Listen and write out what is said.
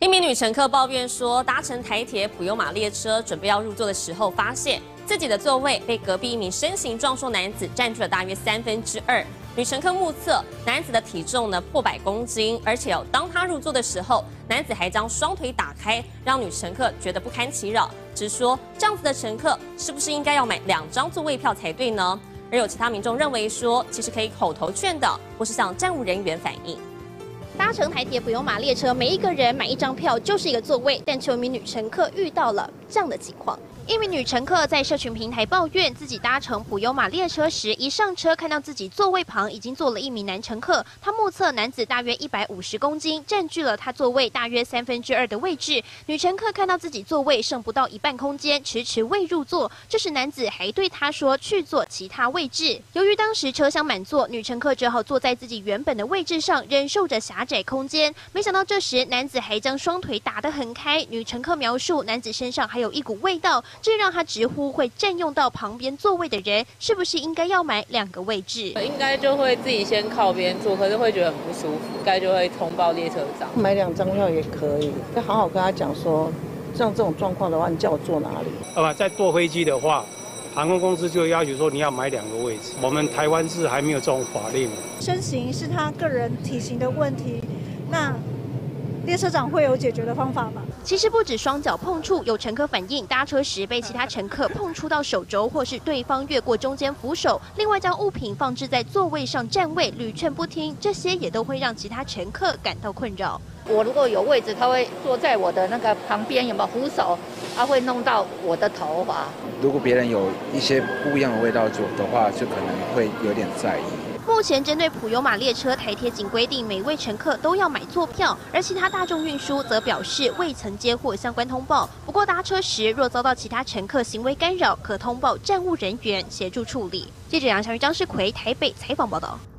一名女乘客抱怨说，搭乘台铁普悠玛列车准备要入座的时候，发现自己的座位被隔壁一名身形壮硕男子占据了大约2/3。女乘客目测男子的体重破100公斤，而且当他入座的时候，男子还将双腿打开，让女乘客觉得不堪其扰，直说这样子的乘客是不是应该要买2张座位票才对呢？而有其他民众认为说，其实可以口头劝导，或是向站务人员反映。 搭乘台铁普悠玛列车，每一个人买1张票就是一个座位，但却有一名女乘客遇到了这样的情况。一名女乘客在社群平台抱怨，自己搭乘普悠玛列车时，一上车看到自己座位旁已经坐了一名男乘客，她目测男子大约150公斤，占据了她座位大约2/3的位置。女乘客看到自己座位剩不到一半空间，迟迟未入座。这时男子还对她说去坐其他位置。由于当时车厢满座，女乘客只好坐在自己原本的位置上，忍受着狭窄空间。没想到这时男子还将双腿打得很开。女乘客描述，男子身上还有一股味道。 这让他直呼会占用到旁边座位的人，是不是应该要买2个位置？ 应该就会自己先靠边坐，可是会觉得很不舒服，应该就会通报列车长。 买2张票也可以，要好好跟他讲说，像这种状况的话，你叫我坐哪里？ 在坐飞机的话，航空公司就要求说你要买2个位置。我们台湾是还没有这种法令。 身形是他个人体型的问题，那列车长会有解决的方法吗？ 其实不止双脚碰触，有乘客反映搭车时被其他乘客碰触到手肘，或是对方越过中间扶手，另外将物品放置在座位上占位，屡劝不听，这些也都会让其他乘客感到困扰。 我如果有位置，他会坐在我的那个旁边，有没有扶手？他会弄到我的头发。 如果别人有一些不一样的味道做的话，就可能会有点在意。 目前针对普悠玛列车，台铁仅规定每位乘客都要买座票，而其他大众运输则表示未曾接获相关通报。不过搭车时若遭到其他乘客行为干扰，可通报站务人员协助处理。记者杨祥玉、张世奎台北采访报道。